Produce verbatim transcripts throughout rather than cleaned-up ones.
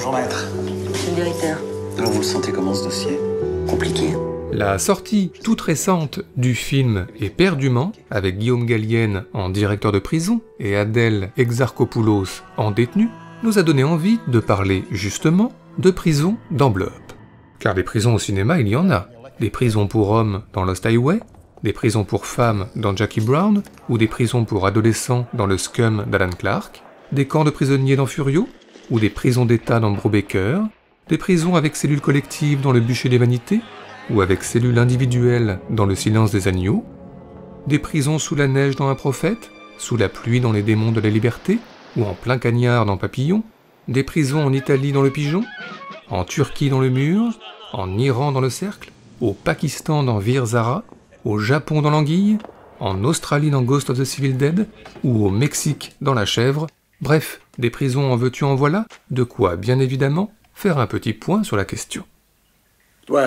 Bonjour maître. Monsieur le directeur. Alors vous le sentez comment ce dossier? Compliqué. La sortie toute récente du film Éperdument, avec Guillaume Gallienne en directeur de prison et Adèle Exarchopoulos en détenu, nous a donné envie de parler justement de prison d'enveloppe. Car des prisons au cinéma, il y en a. Des prisons pour hommes dans Lost Highway, des prisons pour femmes dans Jackie Brown, ou des prisons pour adolescents dans Le Scum d'Alan Clarke, des camps de prisonniers dans Furio, ou des prisons d'État dans Brubaker, des prisons avec cellules collectives dans Le Bûcher des Vanités, ou avec cellules individuelles dans Le Silence des Agneaux, des prisons sous la neige dans Un Prophète, sous la pluie dans Les Démons de la Liberté, ou en plein cagnard dans Papillon, des prisons en Italie dans Le Pigeon, en Turquie dans Le Mur, en Iran dans Le Cercle, au Pakistan dans Veer Zara, au Japon dans l'Anguille, en Australie dans Ghost of the Civil Dead, ou au Mexique dans La Chèvre, bref, des prisons en veux-tu en voilà, de quoi, bien évidemment, faire un petit point sur la question. Toi.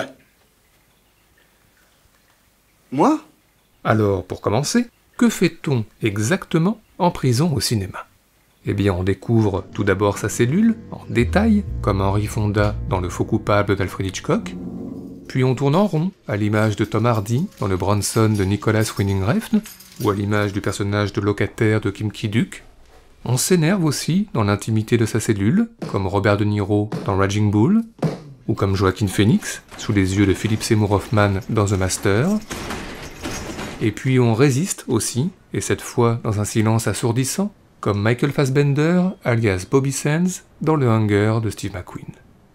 Moi? Alors, pour commencer, que fait-on exactement en prison au cinéma? Eh bien, on découvre tout d'abord sa cellule, en détail, comme Henry Fonda dans Le Faux coupable d'Alfred Hitchcock, puis on tourne en rond, à l'image de Tom Hardy dans Le Bronson de Nicholas Winding Refn, ou à l'image du personnage de locataire de Kim Ki-duk. On s'énerve aussi dans l'intimité de sa cellule, comme Robert De Niro dans Raging Bull, ou comme Joaquin Phoenix, sous les yeux de Philip Seymour Hoffman dans The Master. Et puis on résiste aussi, et cette fois dans un silence assourdissant, comme Michael Fassbender, alias Bobby Sands, dans Le Hunger de Steve McQueen.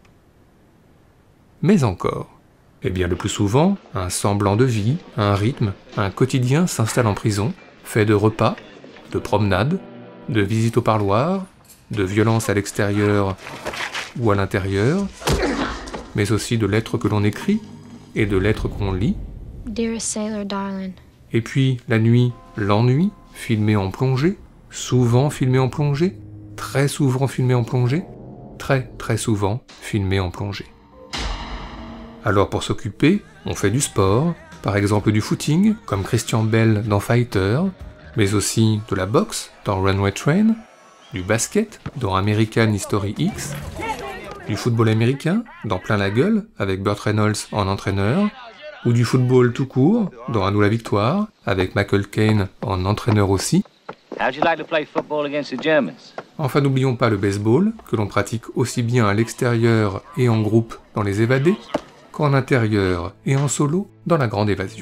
Mais encore, eh bien le plus souvent, un semblant de vie, un rythme, un quotidien s'installe en prison, fait de repas, de promenades, de visites au parloir, de violences à l'extérieur ou à l'intérieur, mais aussi de lettres que l'on écrit et de lettres qu'on lit. Dearest sailor darling. Et puis, la nuit, l'ennui, filmé en plongée, souvent filmé en plongée, très souvent filmé en plongée, très très souvent filmé en plongée. Alors pour s'occuper, on fait du sport, par exemple du footing, comme Christian Bell dans Fighter, mais aussi de la boxe dans Runway Train, du basket dans American History X, du football américain dans Plein la gueule avec Burt Reynolds en entraîneur, ou du football tout court dans À nous la victoire avec Michael Caine en entraîneur aussi. Enfin, n'oublions pas le baseball, que l'on pratique aussi bien à l'extérieur et en groupe dans Les Évadés, qu'en intérieur et en solo dans La Grande Évasion.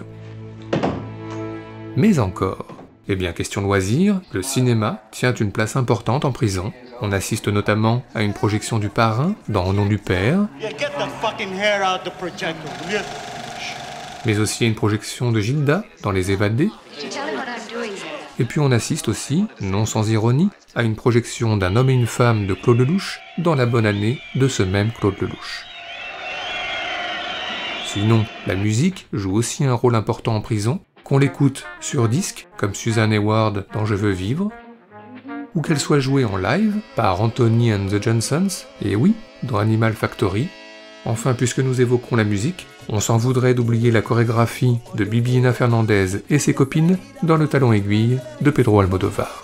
Mais encore, eh bien question loisir, le cinéma tient une place importante en prison. On assiste notamment à une projection du Parrain dans Au nom du Père, mais aussi à une projection de Gilda dans Les Évadés. Et puis on assiste aussi, non sans ironie, à une projection d'Un homme et une femme de Claude Lelouch dans La bonne année de ce même Claude Lelouch. Sinon, la musique joue aussi un rôle important en prison, qu'on l'écoute sur disque, comme Suzanne Hayward dans Je veux vivre, ou qu'elle soit jouée en live par Anthony and the Johnsons, et oui, dans Animal Factory. Enfin, puisque nous évoquons la musique, on s'en voudrait d'oublier la chorégraphie de Bibiana Fernandez et ses copines dans Le Talon aiguille de Pedro Almodóvar.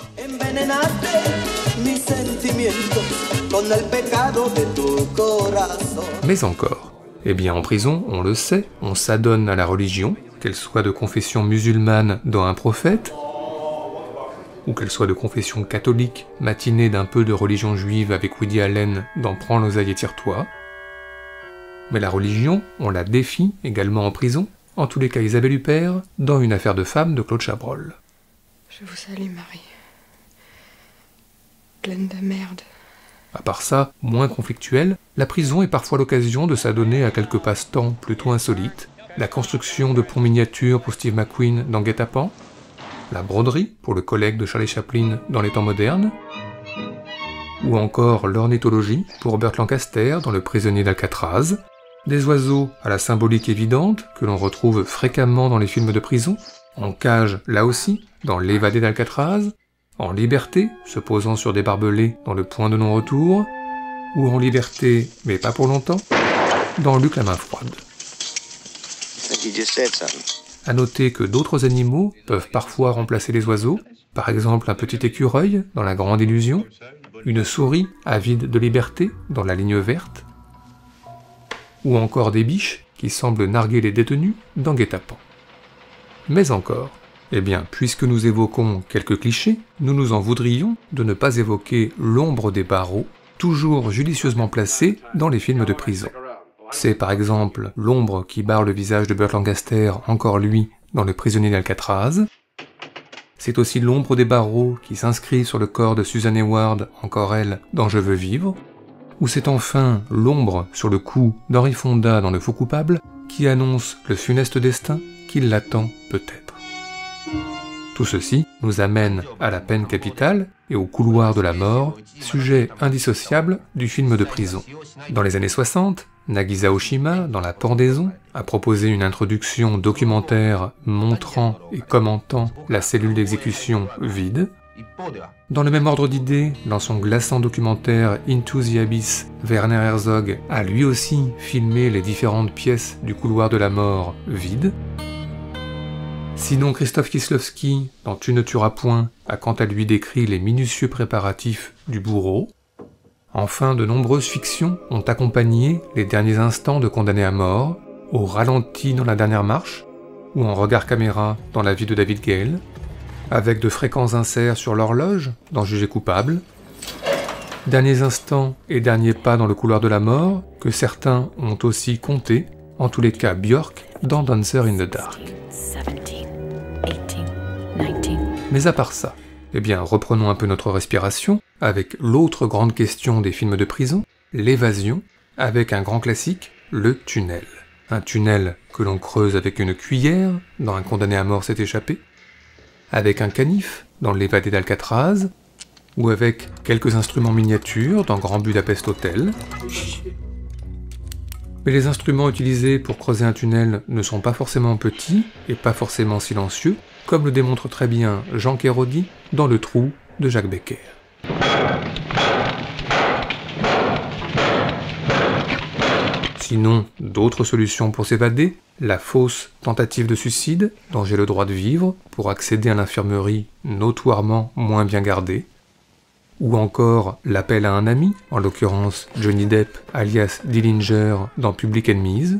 Mais encore, eh bien en prison, on le sait, on s'adonne à la religion, qu'elle soit de confession musulmane dans Un Prophète, ou qu'elle soit de confession catholique, matinée d'un peu de religion juive avec Woody Allen dans Prends l'oseille et tire-toi. Mais la religion, on la défie également en prison, en tous les cas Isabelle Huppert, dans Une affaire de femme de Claude Chabrol. Je vous salue Marie, pleine de merde. À part ça, moins conflictuelle, la prison est parfois l'occasion de s'adonner à quelques passe-temps plutôt insolites, la construction de ponts miniatures pour Steve McQueen dans Guet-apens, la broderie pour le collègue de Charlie Chaplin dans Les temps modernes, ou encore l'ornithologie pour Burt Lancaster dans Le prisonnier d'Alcatraz, des oiseaux à la symbolique évidente que l'on retrouve fréquemment dans les films de prison, en cage là aussi dans L'évadé d'Alcatraz, en liberté se posant sur des barbelés dans Le point de non-retour, ou en liberté mais pas pour longtemps dans Luc la main froide. À noter que d'autres animaux peuvent parfois remplacer les oiseaux, par exemple un petit écureuil dans La grande illusion, une souris avide de liberté dans La Ligne verte, ou encore des biches qui semblent narguer les détenus dans Guet-apens. Mais encore, eh bien, puisque nous évoquons quelques clichés, nous nous en voudrions de ne pas évoquer l'ombre des barreaux, toujours judicieusement placée dans les films de prison. C'est par exemple l'ombre qui barre le visage de Burt Lancaster, encore lui, dans Le Prisonnier d'Alcatraz. C'est aussi l'ombre des barreaux qui s'inscrit sur le corps de Susan Hayward, encore elle, dans Je veux vivre. Ou c'est enfin l'ombre sur le cou d'Henry Fonda dans Le Faux coupable, qui annonce le funeste destin qui l'attend peut-être. Tout ceci nous amène à la peine capitale et au couloir de la mort, sujet indissociable du film de prison. Dans les années soixante, Nagisa Oshima, dans La Pendaison, a proposé une introduction documentaire montrant et commentant la cellule d'exécution vide. Dans le même ordre d'idées, dans son glaçant documentaire Into the Abyss, Werner Herzog a lui aussi filmé les différentes pièces du couloir de la mort vide. Sinon, Christophe Kieslowski, dans Tu ne tueras point, a quant à lui décrit les minutieux préparatifs du bourreau. Enfin, de nombreuses fictions ont accompagné les derniers instants de Condamné à mort, au ralenti dans La Dernière marche, ou en regard caméra dans La vie de David Gale, avec de fréquents inserts sur l'horloge dans Jugé coupable, derniers instants et derniers pas dans le couloir de la mort, que certains ont aussi compté, en tous les cas Björk, dans Dancer in the Dark. Mais à part ça, eh bien reprenons un peu notre respiration avec l'autre grande question des films de prison, l'évasion, avec un grand classique, le tunnel. Un tunnel que l'on creuse avec une cuillère, dans Un condamné à mort s'est échappé, avec un canif, dans L'évadé d'Alcatraz, ou avec quelques instruments miniatures dans Grand Budapest Hotel. Mais les instruments utilisés pour creuser un tunnel ne sont pas forcément petits et pas forcément silencieux, comme le démontre très bien Jean Kérodi dans Le Trou de Jacques Becker. Sinon, d'autres solutions pour s'évader, la fausse tentative de suicide, dont J'ai le droit de vivre, pour accéder à l'infirmerie notoirement moins bien gardée, ou encore l'appel à un ami, en l'occurrence Johnny Depp alias Dillinger dans Public Enemies.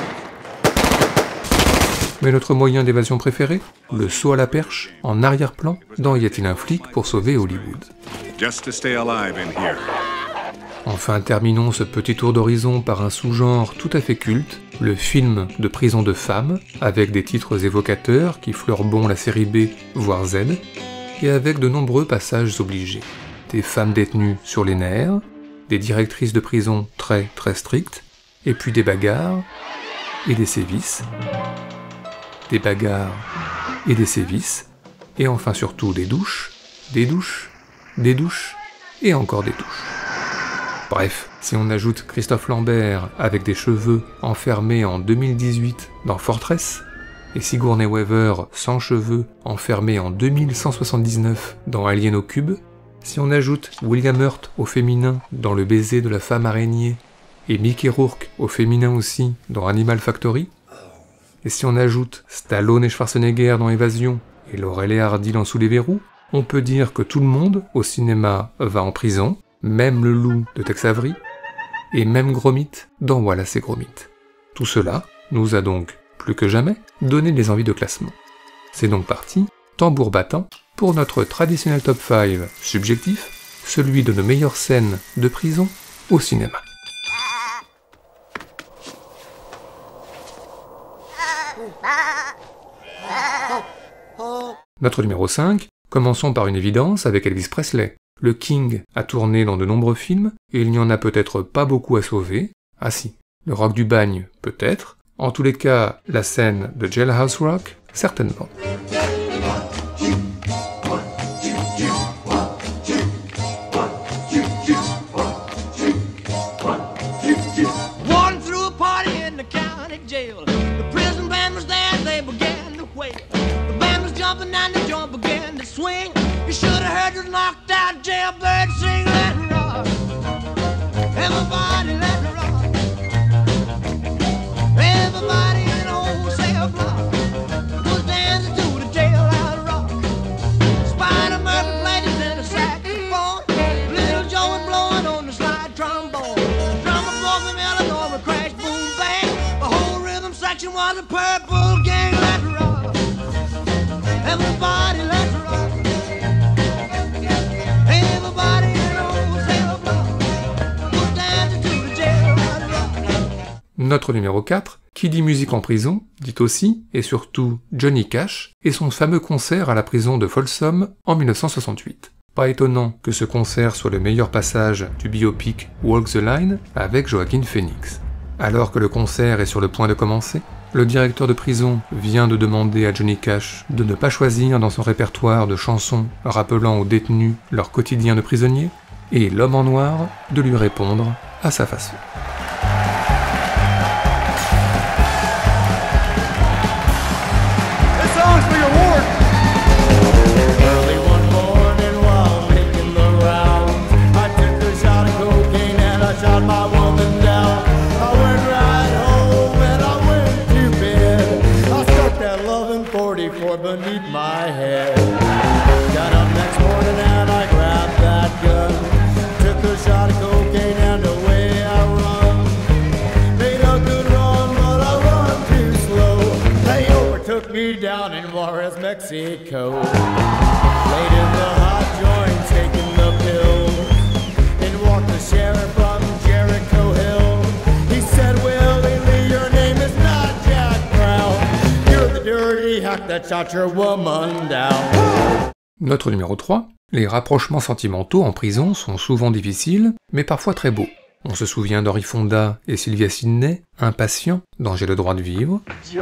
Mais notre moyen d'évasion préféré, le saut à la perche, en arrière-plan, dans Y a-t-il un flic pour sauver Hollywood. Just to stay alive in here. Enfin, terminons ce petit tour d'horizon par un sous-genre tout à fait culte, le film de prison de femmes, avec des titres évocateurs qui fleurent bon la série B, voire Z, et avec de nombreux passages obligés. Des femmes détenues sur les nerfs, des directrices de prison très très strictes, et puis des bagarres et des sévices, des bagarres et des sévices, et enfin surtout des douches, des douches, des douches, et encore des douches. Bref, si on ajoute Christophe Lambert avec des cheveux enfermés en deux mille dix-huit dans Fortress, et Sigourney Weaver sans cheveux enfermé en deux mille cent soixante-dix-neuf dans Alien au cube, si on ajoute William Hurt au féminin dans Le baiser de la femme araignée, et Mickey Rourke au féminin aussi dans Animal Factory, et si on ajoute Stallone et Schwarzenegger dans Évasion, et Laurel et Hardy dans Sous les verrous, on peut dire que tout le monde, au cinéma, va en prison, même le loup de Tex Avery, et même Gromit dans Wallace et Gromit. Tout cela nous a donc, plus que jamais, donné des envies de classement. C'est donc parti, tambour battant, pour notre traditionnel top cinq subjectif, celui de nos meilleures scènes de prison au cinéma. Notre numéro cinq, commençons par une évidence avec Elvis Presley. Le King a tourné dans de nombreux films, et il n'y en a peut-être pas beaucoup à sauver. Ah si, le rock du bagne, peut-être. En tous les cas, la scène de Jailhouse Rock, certainement. Jailbird sing, let it rock. Everybody let it rock. Everybody in the whole cell block was dancing to the jailhouse rock. Spider Murphy played it in a saxophone. Little Joe Everybody, let's rock. Everybody knows Sailor Bluff was dancing to the jailhouse rock. Notre numéro quatre, qui dit musique en prison, dit aussi, et surtout, Johnny Cash et son fameux concert à la prison de Folsom en mille neuf cent soixante-huit. Pas étonnant que ce concert soit le meilleur passage du biopic Walk the Line avec Joaquin Phoenix. Alors que le concert est sur le point de commencer, le directeur de prison vient de demander à Johnny Cash de ne pas choisir dans son répertoire de chansons rappelant aux détenus leur quotidien de prisonnier, et l'homme en noir de lui répondre à sa façon. Beneath my head. Got up next morning and I grabbed that gun. Took a shot of cocaine and away I run. Made a good run, but I run too slow. They overtook me down in Juarez, Mexico. Laid in the hot joint, taking the pill. In walked the sheriff from Jericho Hill. He said, Willie Lee, your name is not Jack Brown. You're the dirty hack that shot your woman down. Notre numéro trois, les rapprochements sentimentaux en prison sont souvent difficiles, mais parfois très beaux. On se souvient d'Henry Fonda et Sylvia Sidney, impatients dans J'ai le droit de vivre.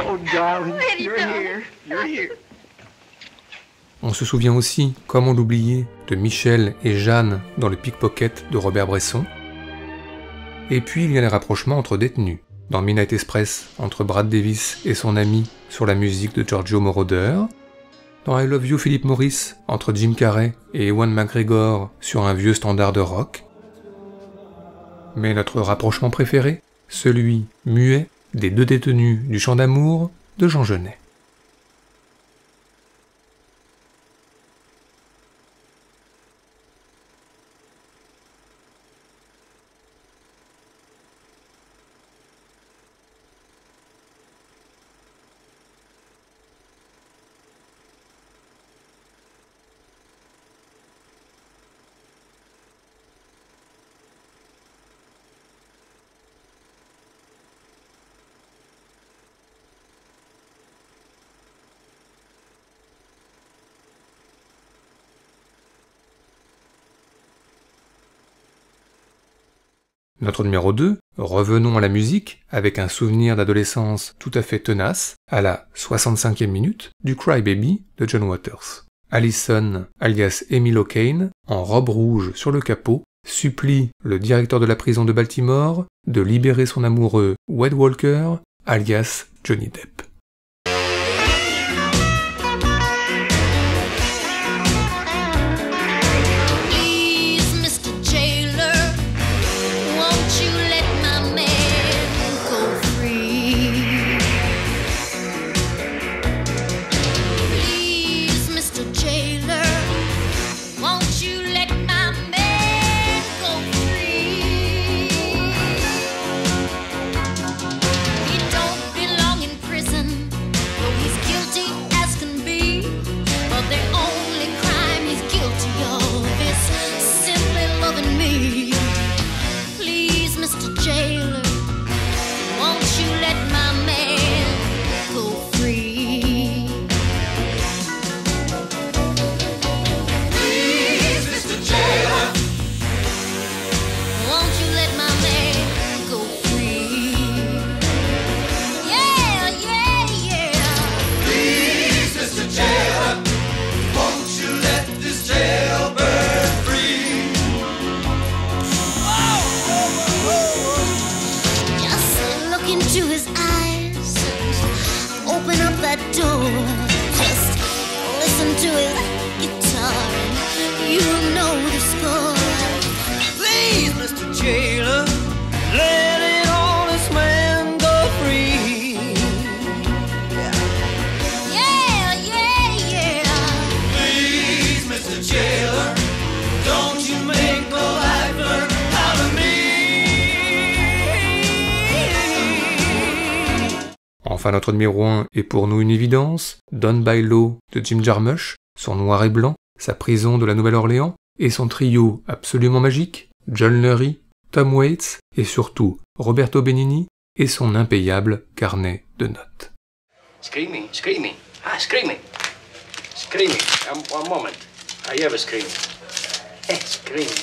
On se souvient aussi, comment l'oublier, de Michel et Jeanne dans le Pickpocket de Robert Bresson. Et puis il y a les rapprochements entre détenus, dans Midnight Express entre Brad Davis et son ami sur la musique de Giorgio Moroder, dans I Love You Philip Morris entre Jim Carrey et Ewan McGregor sur un vieux standard de rock. Mais notre rapprochement préféré, celui muet des deux détenus du Chant d'amour de Jean Genet. Notre numéro deux, revenons à la musique avec un souvenir d'adolescence tout à fait tenace, à la soixante-cinquième minute du Cry Baby de John Waters. Allison, alias Emily O'Kane, en robe rouge sur le capot, supplie le directeur de la prison de Baltimore de libérer son amoureux Wade Walker, alias Johnny Depp. Prison Enfin, notre numéro un est pour nous une évidence, Down by Law de Jim Jarmusch, son noir et blanc, sa prison de la Nouvelle-Orléans, et son trio absolument magique, John Lurie, Tom Waits, et surtout Roberto Benigni, et son impayable carnet de notes. Screaming, screaming, ah, screaming, screaming, um, one moment, I have a screaming, eh, screaming,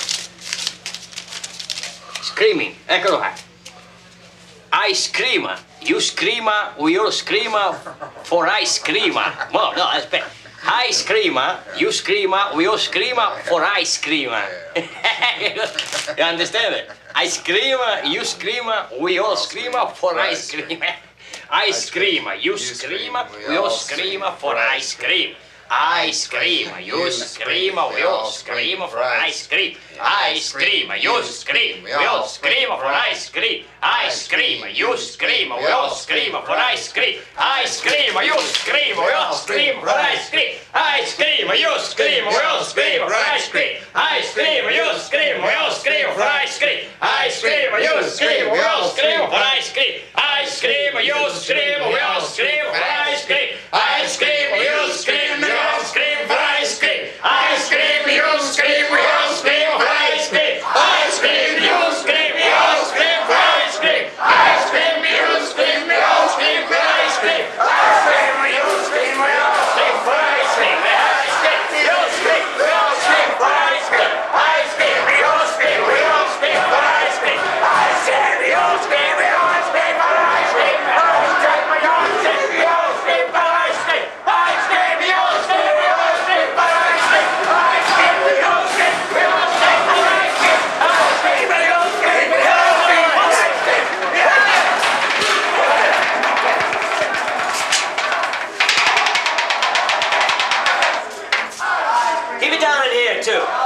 screaming, eccolo qua. I screamer, you screamer, we all screamer for I screamer. Well, no, aspetta. I screamer, you screamer, we all screamer for I screamer. You understand it? I screamer, you screamer, we all screamer for I screamer. I screamer, you screamer, we all screamer for I scream. I scream, you scream, we all scream for ice cream. I scream, you scream, we all scream for ice cream. I scream, you scream, we all scream for ice cream. I scream, you scream, we all scream for ice cream. I scream, you scream, we all scream for ice cream. I scream, you scream, we all scream for ice cream. I scream, you scream, we all scream for ice cream. I scream, you scream, we all scream for ice cream. I scream, you scream, we all scream for ice cream. I scream, you scream, we all scream for ice cream. I scream, you scream, we all scream for ice cream. I scream, you scream, we all scream for ice cream. I scream, you scream, we all scream for ice cream. I scream, you scream, we all scream for ice cream. I scream, you scream, we all scream for ice cream. I scream, you scream, we all scream for ice cream. I scream, you scream, we all scream for ice cream. I scream, you scream, we all scream for ice cream. I scream, you scream, we all scream for ice cream. I scream, you scream, we all scream for ice cream. Keep it down in here too.